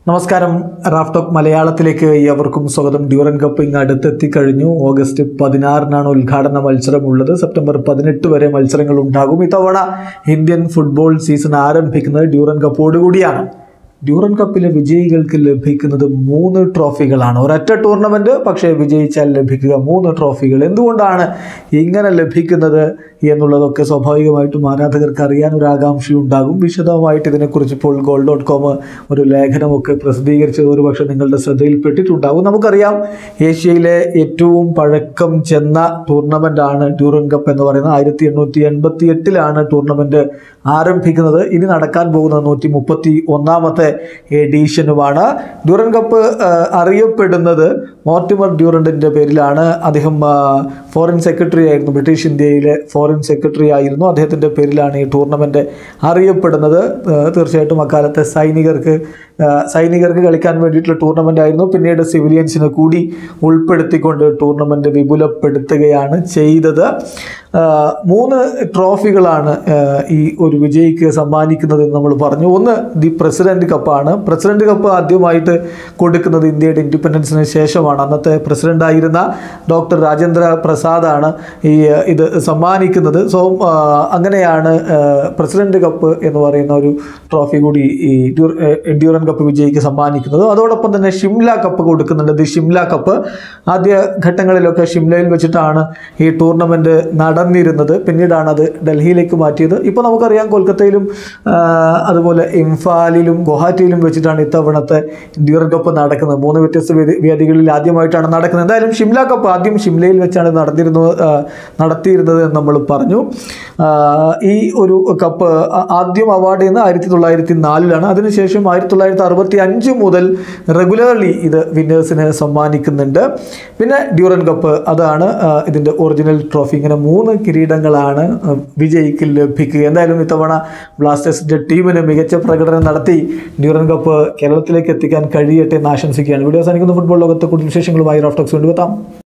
നമസ്കാരം Raf talk മലയാളത്തിലേക്ക് ഏവർക്കും സ്വാഗതം. ഡ്യൂറൻഡ് കപ്പ് ഇങ്ങ് അടുത്തെത്തിക്കഴിഞ്ഞു. ഓഗസ്റ്റ് 16 ഉദ്ഘാടന മത്സരമുള്ളത്. സെപ്റ്റംബർ 18 വരെ മത്സരങ്ങൾ ഉണ്ടാകും. ഇത്തവണ ഇന്ത്യൻ ഫുട്ബോൾ സീസൺ ആരംഭിക്കുന്നത് ഡ്യൂറൻഡ് കപ്പോടുകൂടിയാണ്. ഡ്യൂറൻഡ് കപ്പിലെ വിജയികൾക്ക് ലഭിക്കുന്നത് 3 ട്രോഫികളാണ്. ഒരൊറ്റ ടൂർണമെൻറ്റ്, പക്ഷേ വിജയിച്ചാൽ ലഭിക്കുക 3 ട്രോഫികൾ. എന്തുകൊണ്ടാണ് ഇങ്ങനെ ലഭിക്കുന്നത് എന്നുള്ളതൊക്കെ സ്വാഭാവികമായിട്ടും ആരാധകർക്ക് അറിയാനൊരു ആകാംക്ഷയുണ്ടാകും. വിശദമായിട്ട് ഇതിനെക്കുറിച്ച് ഇപ്പോൾ goal.com ഒരു ലേഖനമൊക്കെ പ്രസിദ്ധീകരിച്ചത് ഒരുപക്ഷെ നിങ്ങളുടെ ശ്രദ്ധയിൽപ്പെട്ടിട്ടുണ്ടാകും. നമുക്കറിയാം, ഏഷ്യയിലെ ഏറ്റവും പഴക്കം ചെന്ന ടൂർണമെൻ്റാണ് ഡ്യൂറൻഡ് കപ്പ് എന്ന് പറയുന്നത്. 1888 ടൂർണമെൻറ്റ് ആരംഭിക്കുന്നത്. ഇനി നടക്കാൻ പോകുന്ന 131ാമത്തെ എഡീഷനുമാണ്. ഡ്യൂറൻഡ് കപ്പ് അറിയപ്പെടുന്നത് മോർട്ടിമർ ഡ്യൂറൻഡിൻ്റെ പേരിലാണ്. അദ്ദേഹം ഫോറിൻ സെക്രട്ടറി ആയിരുന്നു, ബ്രിട്ടീഷ് ഇന്ത്യയിലെ ഫോറിൻ സെക്രട്ടറി ആയിരുന്നു. അദ്ദേഹത്തിൻ്റെ പേരിലാണ് ഈ ടൂർണമെൻറ്റ് അറിയപ്പെടുന്നത്. തീർച്ചയായിട്ടും അക്കാലത്തെ സൈനികർക്ക് കളിക്കാൻ വേണ്ടിയിട്ടുള്ള ടൂർണമെൻ്റ് ആയിരുന്നു. പിന്നീട് സിവിലിയൻസിനെ കൂടി ഉൾപ്പെടുത്തിക്കൊണ്ട് ടൂർണമെൻറ്റ് വിപുലപ്പെടുത്തുകയാണ് ചെയ്തത്. 3 ട്രോഫികളാണ് ഈ ഒരു വിജയിക്ക് സമ്മാനിക്കുന്നത് എന്ന് നമ്മൾ പറഞ്ഞു. ഒന്ന് ദി പ്രസിഡന്റ് കപ്പാണ്. പ്രസിഡന്റ് കപ്പ് ആദ്യമായിട്ട് കൊടുക്കുന്നത് ഇന്ത്യയുടെ ഇൻഡിപെൻഡൻസിന് ശേഷമാണ്. അന്നത്തെ പ്രസിഡൻ്റായിരുന്ന ഡോക്ടർ രാജേന്ദ്ര പ്രസാദാണ് ഇത് സമ്മാനിക്കുന്നത്. സോ അങ്ങനെയാണ് പ്രസിഡന്റ് കപ്പ് എന്ന് പറയുന്ന ഒരു ട്രോഫി കൂടി ഈ ഡ്യൂറൻഡ് കപ്പ് വിജയിക്ക് സമ്മാനിക്കുന്നത്. അതോടൊപ്പം തന്നെ ഷിംല കപ്പ് കൊടുക്കുന്നുണ്ട്. ദി ഷിംല കപ്പ് ആദ്യ ഘട്ടങ്ങളിലൊക്കെ ഷിംലയിൽ വെച്ചിട്ടാണ് ഈ ടൂർണമെൻറ്റ് നടന്നിരുന്നത്. പിന്നീടാണ് അത് ഡൽഹിയിലേക്ക് മാറ്റിയത്. ഇപ്പോൾ നമുക്കറിയാം, കൊൽക്കത്തയിലും അതുപോലെ ഇംഫാലിലും ഗുവാഹട്ടിയിലും വെച്ചിട്ടാണ് ഇത്തവണത്തെ ഡ്യൂറൻഡ് കപ്പ് നടക്കുന്നത്. 3 വ്യത്യസ്ത വേദികളിൽ ആദ്യമായിട്ടാണ് നടക്കുന്നത്. എന്തായാലും ഷിംല കപ്പ് ആദ്യം ഷിംലയിൽ വെച്ചാണ് നടത്തിയിരുന്നത് എന്ന് നമ്മൾ പറഞ്ഞു. ഈ ഒരു കപ്പ് ആദ്യം അവാർഡ് ചെയ്യുന്നത് 1904 അതിനുശേഷം 1965 മുതൽ റെഗുലർലി ഇത് വിന്നേഴ്സിന് സമ്മാനിക്കുന്നുണ്ട്. പിന്നെ ഡ്യൂറൻഡ് കപ്പ്, അതാണ് ഇതിൻ്റെ ഒറിജിനൽ ട്രോഫി. ഇങ്ങനെ 3 കിരീടങ്ങളാണ് വിജയിക്ക് ലഭിക്കുക. എന്തായാലും ഇത്തവണ ബ്ലാസ്റ്റേഴ്സിൻ്റെ ടീമിന് മികച്ച പ്രകടനം നടത്തി ഡ്യൂറൻഡ് കപ്പ് കേരളത്തിലേക്ക് എത്തിക്കാൻ കഴിയട്ടെ എന്ന് ആശംസിക്കുകയാണ്. വീഡിയോ അവസാനിക്കുന്ന ഫുട്ബോൾ ലോകത്തെ കൂടുതൽ വിശേഷങ്ങളുമായി റാഫ് ടോക്സ് കൊണ്ടുവെത്താം.